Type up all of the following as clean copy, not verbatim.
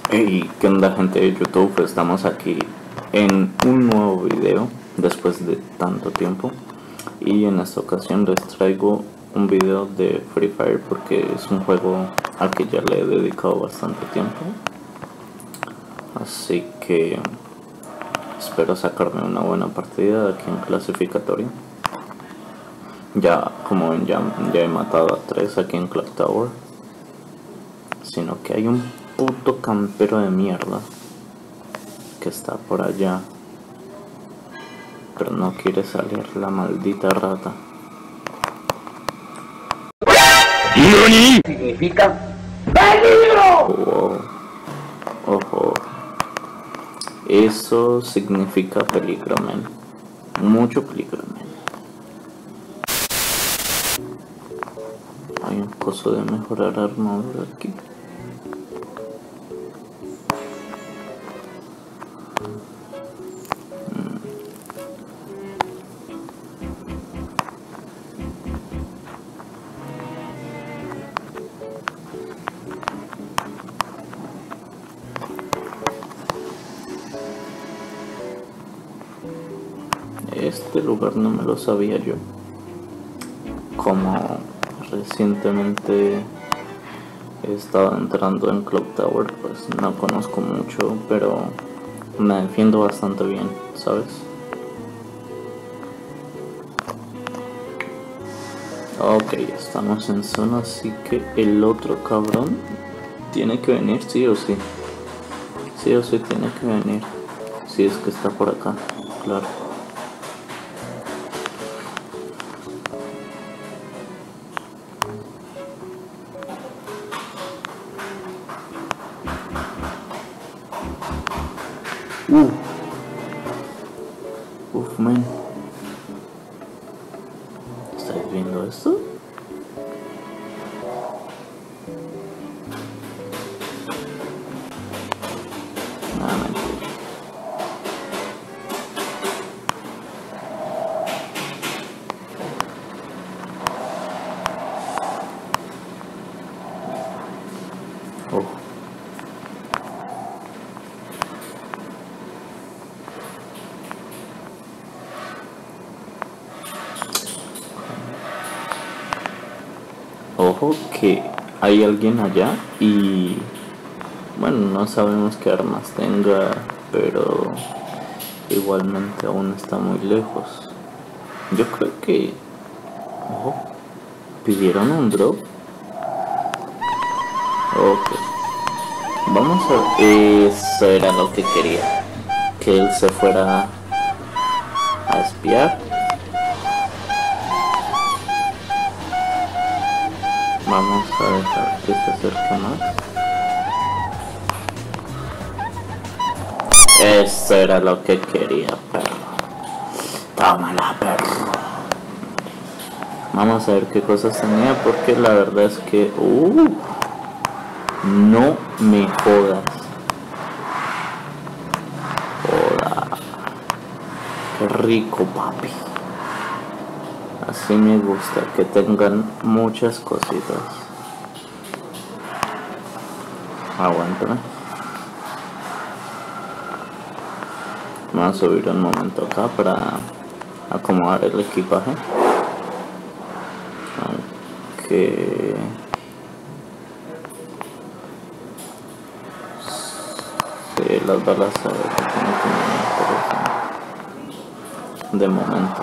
Hey, ¿qué onda, gente de YouTube? Estamos aquí en un nuevo video después de tanto tiempo, y en esta ocasión les traigo un video de Free Fire porque es un juego al que ya le he dedicado bastante tiempo, así que espero sacarme una buena partida aquí en clasificatorio. Ya, como ven, ya he matado a 3 aquí en Clock Tower, sino que hay un puto campero de mierda que está por allá, pero no quiere salir, la maldita rata. ¿Nani? Significa peligro. Wow. Ojo, eso significa peligro, men. Mucho peligro, men. Hay un coso de mejorar armadura aquí. Este lugar no me lo sabía yo. Como recientemente he estado entrando en Clock Tower, pues no conozco mucho, pero me defiendo bastante bien, ¿sabes? Ok, estamos en zona, así que el otro cabrón tiene que venir sí o sí. Sí o sí tiene que venir. Si es que está por acá, claro. Uf, man. ¿Estáis viendo esto? Ah, mentira. Oh. Ojo que hay alguien allá y bueno, no sabemos qué armas tenga, pero igualmente aún está muy lejos. Yo creo que... Ojo, ¿pidieron un drop? Ok, vamos a... Eso era lo que quería, que él se fuera a espiar. Vamos a dejar que se acerque más. Eso era lo que quería, perro. Tómala, perro. Vamos a ver qué cosas tenía, porque la verdad es que... no me jodas. Joda. Qué rico, papi. Así me gusta, que tengan muchas cositas. Aguántame. Vamos a subir un momento acá para acomodar el equipaje. Aunque... sí, las balas de momento.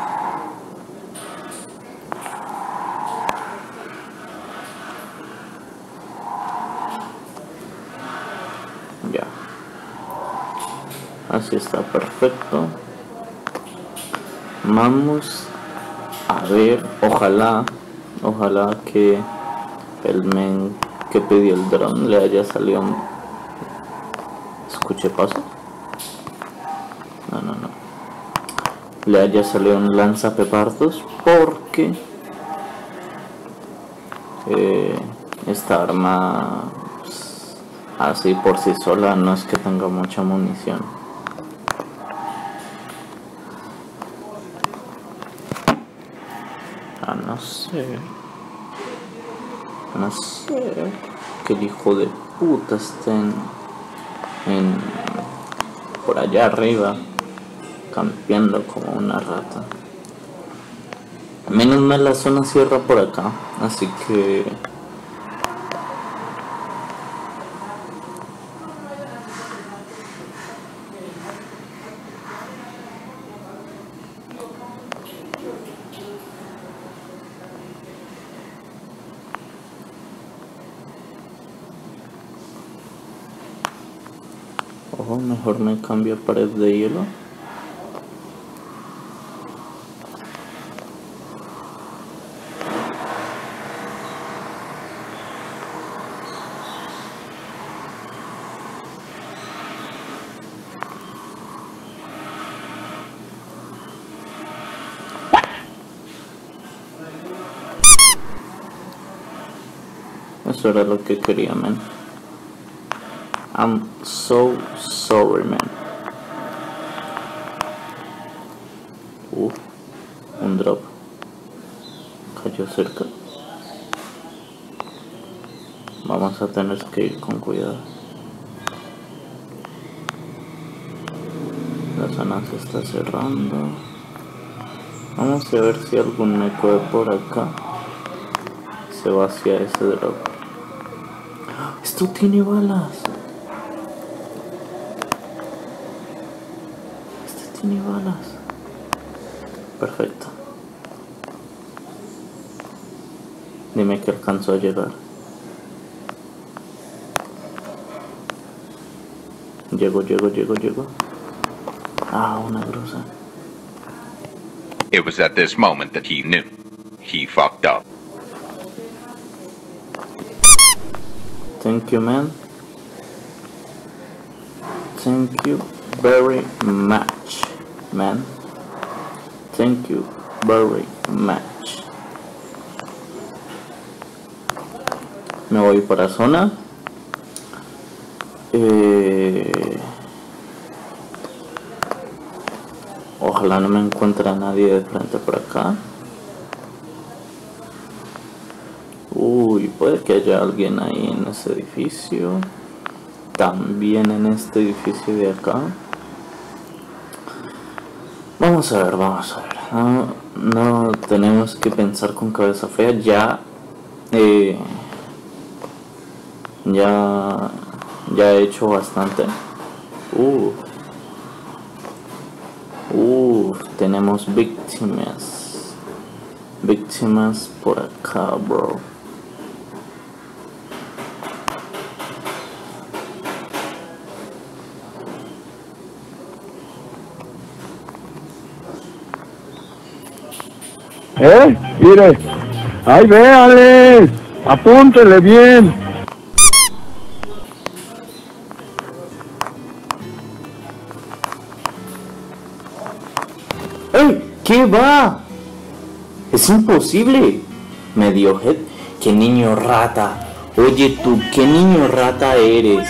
Ya. Así está perfecto. Vamos a ver, ojalá que el men que pidió el dron le haya salido un... ¿Escuché paso? No. Le haya salido un lanzapetardos, porque esta arma, pues, así por sí sola no es que tenga mucha munición. No sé que el hijo de puta esté por allá arriba, campeando como una rata. Menos mal la zona cierra por acá, así que ojo, mejor me cambio a pared de hielo. Eso era lo que quería, man. I'm so sorry, man. Un drop. Cayó cerca. Vamos a tener que ir con cuidado. La zona se está cerrando. Vamos a ver si algún eco de por acá se va hacia ese drop. Esto tiene balas. Este tiene balas. Perfecto. Dime que alcanzó a llegar. Llego. Ah, una grusa. It was at this moment that he knew. He fucked up. Thank you, man. Thank you very much, man. Thank you very much. Me voy para zona. Ojalá no me encuentre a nadie de frente por acá. Uy, puede que haya alguien ahí en ese edificio. También en este edificio de acá. Vamos a ver. No tenemos que pensar con cabeza fría. Ya he hecho bastante. Tenemos víctimas por acá, bro. Mire, ahí véale, apúntele bien. ¡Ey! ¿Qué va? Es imposible. Medio head. ¡Qué niño rata! Oye tú, ¿qué niño rata eres?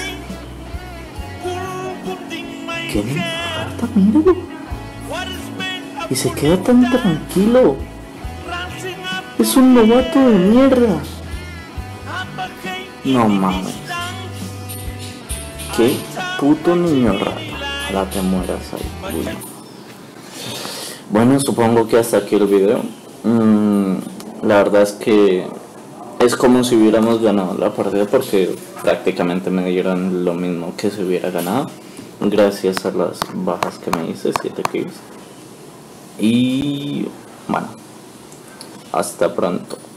¿Qué niño rata? Míralo. Y se queda tan tranquilo. Es un novato de mierda. No mames. Qué puto niño rata. Ojalá te mueras ahí. Uy. Bueno, supongo que hasta aquí el video. La verdad es que es como si hubiéramos ganado la partida, porque prácticamente me dieron lo mismo que si hubiera ganado, gracias a las bajas que me hice, 7 kills. Y bueno, hasta pronto.